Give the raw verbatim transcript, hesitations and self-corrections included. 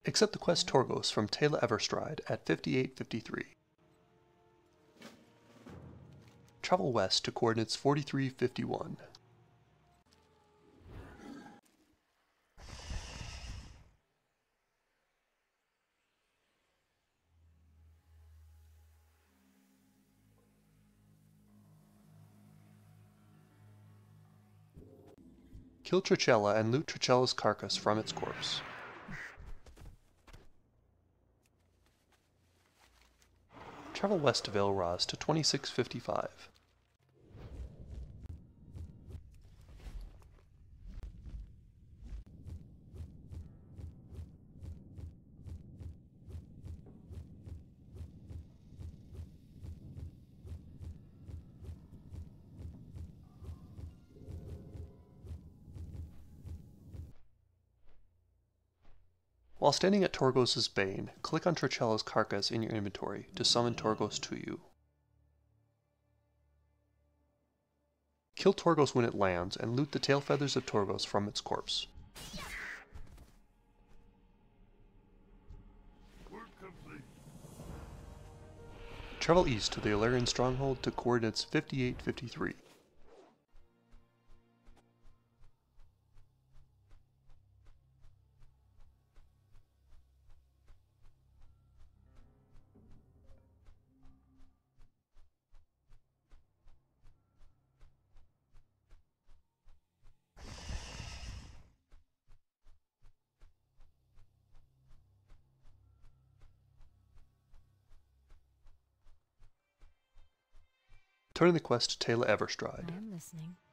Accept the quest Torgos from TAELA EVERSTRIDE at fifty-eight fifty-three. Travel west to coordinates forty-three fifty-one. Kill Trachela and loot Trachela's carcass from its corpse. Travel west to Veil Rhaze to twenty-six fifty-five. While standing at Torgos Bane, click on Trachela's Carcass in your inventory to summon Torgos to you. Kill Torgos when it lands and loot the tail feathers of Torgos from its corpse. Travel east to the Allerian Stronghold to coordinates fifty-eight fifty-three. Turning the quest to TAELA EVERSTRIDE. I'm listening.